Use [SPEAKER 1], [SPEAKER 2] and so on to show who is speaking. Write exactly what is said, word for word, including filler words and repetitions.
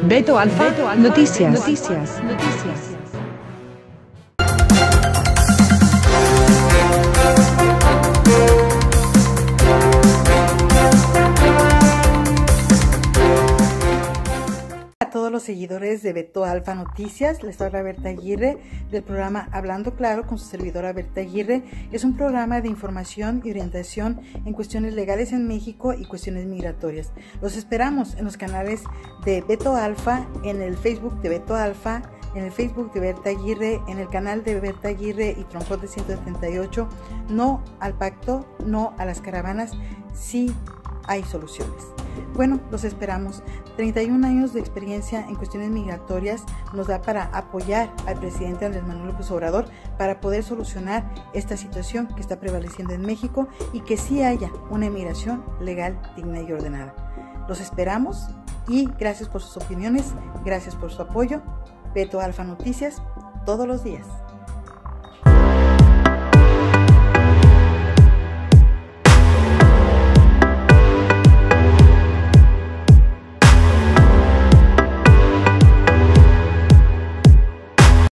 [SPEAKER 1] Beto Alfa, Beto Alfa Noticias. Noticias. Noticias.
[SPEAKER 2] A todos los seguidores de Beto Alfa Noticias, les habla Berta Aguirre del programa Hablando Claro con su servidora Berta Aguirre. Es un programa de información y orientación en cuestiones legales en México y cuestiones migratorias. Los esperamos en los canales de Beto Alfa, en el Facebook de Beto Alfa, en el Facebook de Berta Aguirre, en el canal de Berta Aguirre y Troncote ciento setenta y ocho. No al pacto, no a las caravanas, sí hay soluciones. Bueno, los esperamos. treinta y un años de experiencia en cuestiones migratorias nos da para apoyar al presidente Andrés Manuel López Obrador para poder solucionar esta situación que está prevaleciendo en México y que sí haya una inmigración legal, digna y ordenada. Los esperamos y gracias por sus opiniones, gracias por su apoyo. Beto Alfa Noticias, todos los días.